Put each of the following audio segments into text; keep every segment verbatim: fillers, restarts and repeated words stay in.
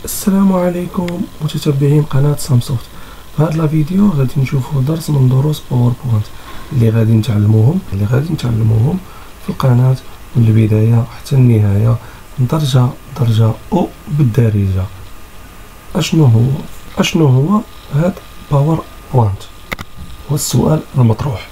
السلام عليكم متتبعين قناة سامسوفت. في هذا الفيديو غادي نشوفوا درس من دروس باوربوينت اللي غادي نتعلموهم اللي غادي نتعلموهم في القناة من البداية حتى النهاية درجة درجة او بالدارجة. اشنو هو اشنو هو هاد باوربوينت؟ هو السؤال المطروح.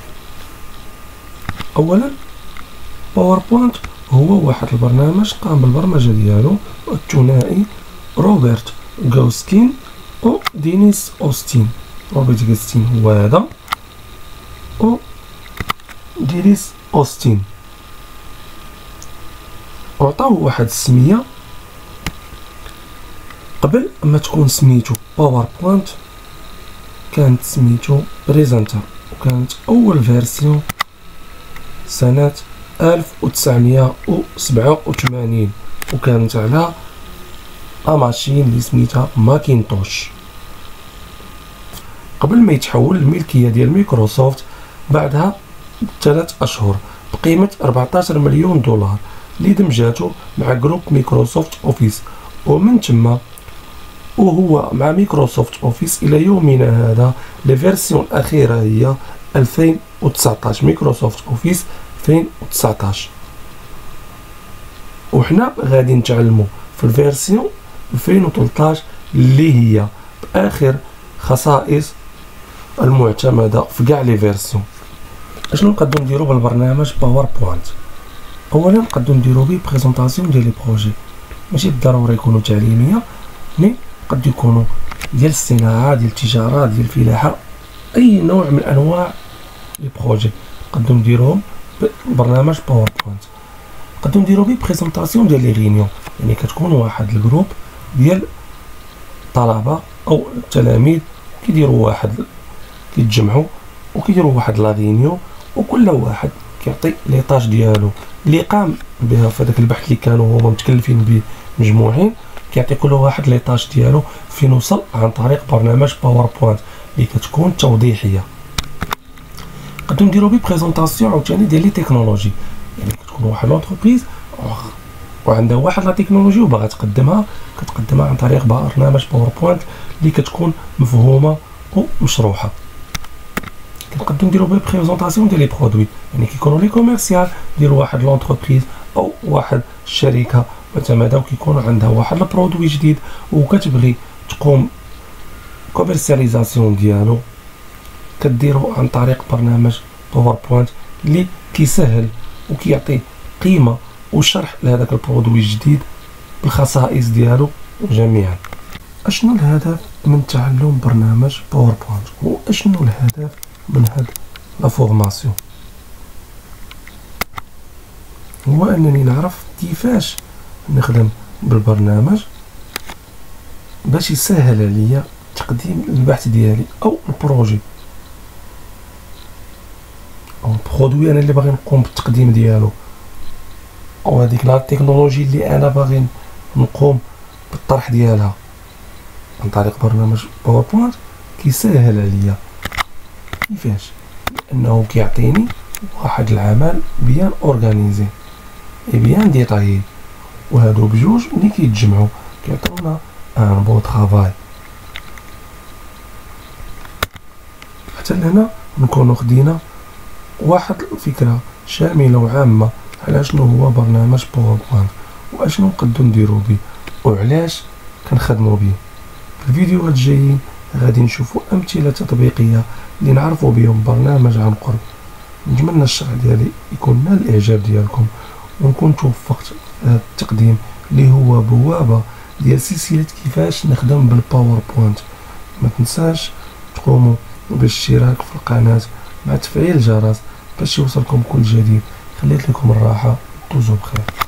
اولا باوربوينت هو واحد البرنامج قام بالبرمجة ديالو الثنائي روبرت غوسكين و دينيس اوستين. روبرت غوسكين هو هذا و دينيس اوستين، وعطاوه واحد السمية قبل ما تكون سميتو باوربوينت كانت سميتو بريزنتر، وكانت اول فيرسيون سنة ألف وتسعمية وسبعة وثمانين، وكانت على ماشين اللي سميتها ماكينتوش قبل ما يتحول الملكية ديال مايكروسوفت بعدها بثلاث أشهر بقيمة أربعطاش مليون دولار اللي دمجاتو مع جروب مايكروسوفت أوفيس، ومن تما وهو مع مايكروسوفت أوفيس إلى يومنا هذا. الفيرسيون الأخيرة هي ألفين وتسعطاش، مايكروسوفت أوفيس ألفين وتسعطاش، وحنا غادي نتعلمو في الفيرسيون ألفين وثلاثطاش اللي هي بآخر خصائص المعتمدة في كاع لي فيرسيون. اشنو نقدروا نديرو بالبرنامج باوربوينت؟ اولا نقدروا نديرو بيه بريزونطاسيون ديال لي بروجي، ماشي بالضرورة يكونوا تعليمية، مي قد يكونوا ديال الصناعة، ديال التجارة، ديال الفلاحة، اي نوع من انواع لي بروجي نقدروا نديروهم ببرنامج باوربوينت. نقدروا نديرو بيه بريزونطاسيون ديال لي ريونيون، يعني كتكون واحد الجروب ديال الطلبة او التلاميذ كيديروا واحد كيتجمعوا وكيديروا واحد لا ريونيون، وكل واحد كيعطي لي طاج ديالو اللي قام بها في هذاك البحث اللي كانوا هما متكلفين به مجموعين، كيعطي كل واحد لي طاج ديالو فين وصل عن طريق برنامج باوربوينت اللي كتكون توضيحيه. نقدروا نديروا بيه بريزونطاسيون عاوتاني ديال لي تكنولوجي، يعني كتكون واحد لونتربريز وعندها واحد لا تكنولوجي وباغا تقدمها كتقدمها عن طريق برنامج باوربوينت اللي كتكون مفهومه ومشروحه. كنقدروا نديروا بيه بريزونطاسيون ديال لي برودوي، يعني كيكونوا لي كوميرسيال ديال واحد لونتربريز او واحد الشركه معتمده وكيكون عندها واحد البرودوي جديد وكتبغي تقوم كوميرسياليزاسيون ديالو، كديرو عن طريق برنامج باوربوينت اللي كيسهل وكيعطي قيمه وشرح لهذاك البرودوي الجديد بالخصائص ديالو جميعا. اشنو الهدف من تعلم برنامج باوربوينت؟ واشنو الهدف من هاد لا فورماسيون؟ هو انني نعرف كيفاش نخدم بالبرنامج باش يسهل عليا تقديم البحث ديالي او البروجي او برودوي انا اللي باغي نقوم بالتقديم ديالو، او هذيك لا تكنولوجي اللي انا باغي نقوم بالطرح ديالها. عن طريق برنامج باوربوينت كيسهل عليا. كيفاش؟ لانه كيعطيني واحد العمل بيان اورغانيزي اي بيان ديتايي، وهادو بجوج ملي كيتجمعوا كيعطيونا ان بون طرافاي. حتى لهنا نكونوا خدينا واحد الفكره شامله وعامه على شنو هو برنامج باوربوينت واشنو نقدروا نديروا به وعلاش كنخدموا به. في الفيديوهات الجايين غادي نشوفوا امثله تطبيقيه اللي نعرفوا بهم برنامج عن قرب. نتمنى الشرح ديالي يكون نال الاعجاب ديالكم ونكون توفقت في هذا التقديم اللي هو بوابه ديال سلسله كيفاش نخدم بالباوربوينت. ما تنساش تقوموا بالاشتراك في القناه مع تفعيل الجرس باش يوصلكم كل جديد. خليت لكم الراحه، دوزوا بخير.